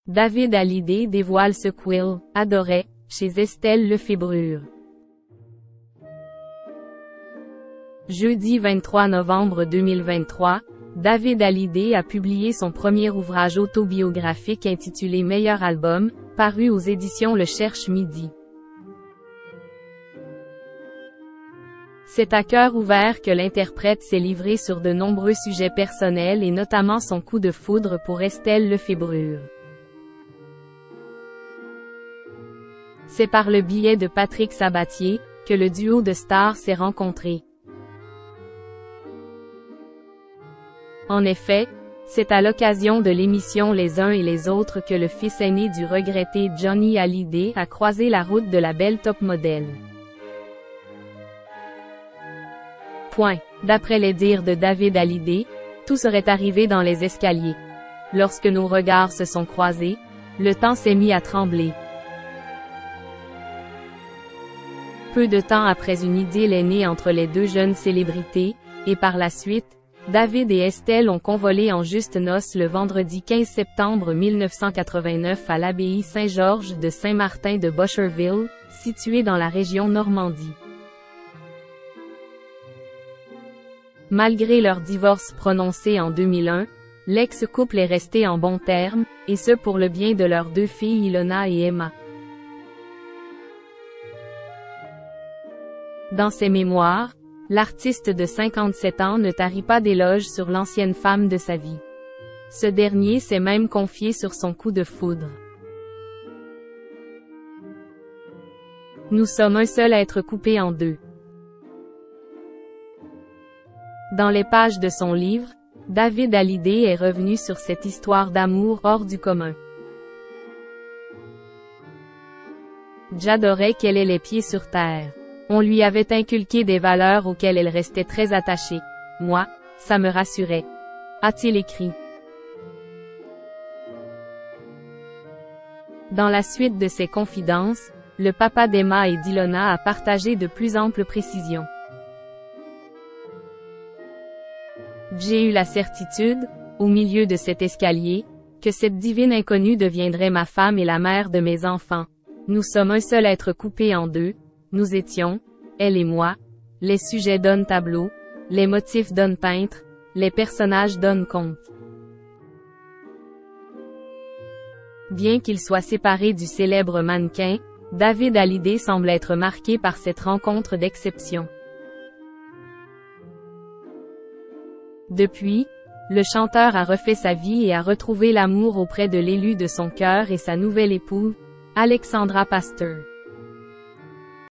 David Hallyday dévoile ce qu'il adorait chez Estelle Lefébure. Jeudi 23 novembre 2023, David Hallyday a publié son premier ouvrage autobiographique intitulé Meilleur album, paru aux éditions Le Cherche Midi. C'est à cœur ouvert que l'interprète s'est livré sur de nombreux sujets personnels et notamment son coup de foudre pour Estelle Lefébure. C'est par le biais de Patrick Sabatier que le duo de stars s'est rencontré. En effet, c'est à l'occasion de l'émission Les uns et les autres que le fils aîné du regretté Johnny Hallyday a croisé la route de la belle top modèle. D'après les dires de David Hallyday, tout serait arrivé dans les escaliers. Lorsque nos regards se sont croisés, le temps s'est mis à trembler. Peu de temps après, une idylle est née entre les deux jeunes célébrités, et par la suite, David et Estelle ont convolé en justes noces le vendredi 15 septembre 1989 à l'abbaye Saint-Georges de Saint-Martin de Boscherville, située dans la région Normandie. Malgré leur divorce prononcé en 2001, l'ex-couple est resté en bons termes, et ce pour le bien de leurs deux filles Ilona et Emma. Dans ses mémoires, l'artiste de 57 ans ne tarit pas d'éloges sur l'ancienne femme de sa vie. Ce dernier s'est même confié sur son coup de foudre. Nous sommes un seul être coupé en deux. Dans les pages de son livre, David Hallyday est revenu sur cette histoire d'amour hors du commun. J'adorais qu'elle ait les pieds sur terre. On lui avait inculqué des valeurs auxquelles elle restait très attachée. Moi, ça me rassurait, a-t-il écrit. Dans la suite de ses confidences, le papa d'Emma et d'Ilona a partagé de plus amples précisions. J'ai eu la certitude, au milieu de cet escalier, que cette divine inconnue deviendrait ma femme et la mère de mes enfants. Nous sommes un seul être coupé en deux, nous étions, elle et moi, les sujets donnent tableau, les motifs donnent peintre, les personnages donnent conte. Bien qu'il soit séparé du célèbre mannequin, David Hallyday semble être marqué par cette rencontre d'exception. Depuis, le chanteur a refait sa vie et a retrouvé l'amour auprès de l'élu de son cœur et sa nouvelle épouse, Alexandra Pasteur.